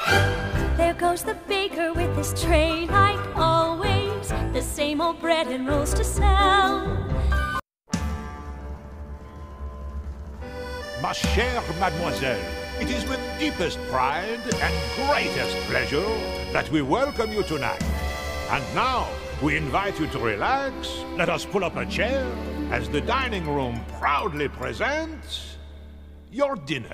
There goes the baker with his tray like always, the same old bread and rolls to sell. Ma chère mademoiselle, it is with deepest pride and greatest pleasure that we welcome you tonight. And now, we invite you to relax. Let us pull up a chair as the dining room proudly presents your dinner.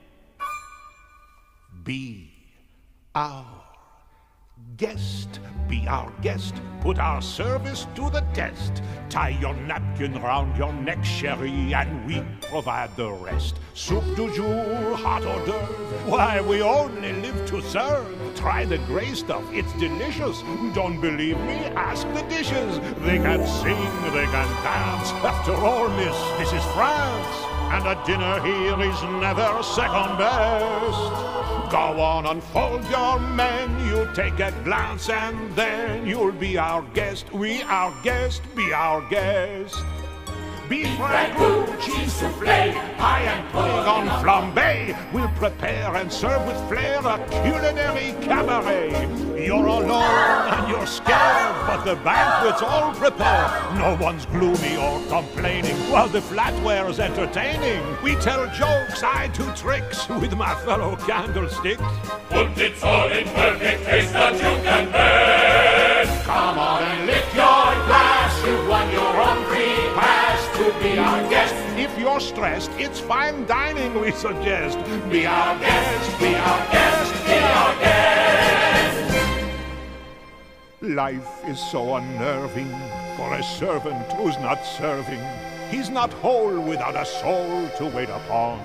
Be our guest. Be our guest. Put our service to the test. Tie your napkin round your neck, chérie, and we provide the rest. Soup du jour, hot hors d'oeuvre. Why, we only live to serve. Try the gray stuff, it's delicious. Don't believe me? Ask the dishes. They can sing, they can dance. After all, miss, this is France. And a dinner here is never second best. Go on, unfold your menu, take a glance, and then you'll be our guest. We our guest, be our guest. Beef ragout, cheese soufflé, pie and pudding on flambé. We'll prepare and serve with flair a culinary cabaret. You're alone and you're scared, but the banquet's all prepared. No one's gloomy or complaining, while the flatware's entertaining. We tell jokes, I do tricks with my fellow candlesticks. Put it all in perfect taste that you can bear. Come on and lift your glass, you've won your own free pass to be our guest. If you're stressed, it's fine dining we suggest. Be our guest, be our guest, be our guest. Life is so unnerving for a servant who's not serving. He's not whole without a soul to wait upon.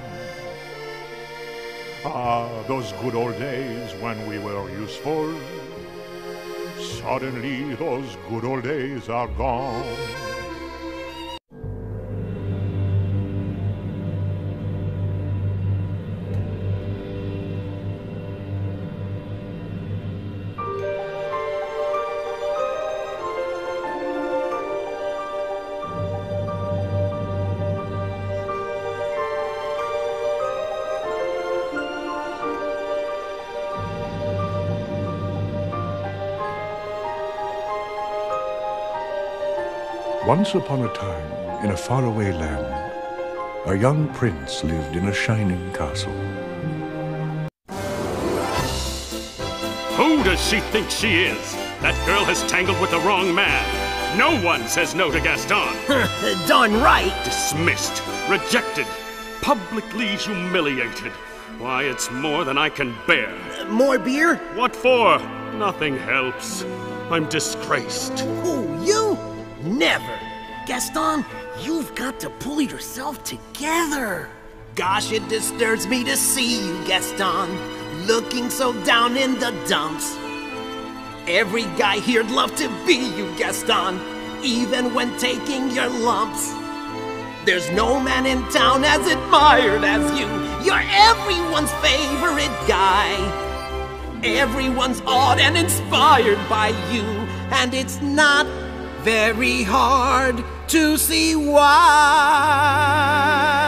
Ah, those good old days when we were useful. Suddenly those good old days are gone. Once upon a time, in a faraway land, a young prince lived in a shining castle. Who does she think she is? That girl has tangled with the wrong man. No one says no to Gaston. Darn right. Dismissed, rejected, publicly humiliated. Why, it's more than I can bear. More beer? What for? Nothing helps. I'm disgraced. Who, you? Never. Gaston, you've got to pull yourself together. Gosh, it disturbs me to see you, Gaston, looking so down in the dumps. Every guy here'd love to be you, Gaston, even when taking your lumps. There's no man in town as admired as you. You're everyone's favorite guy. Everyone's awed and inspired by you, and it's not very hard to see why.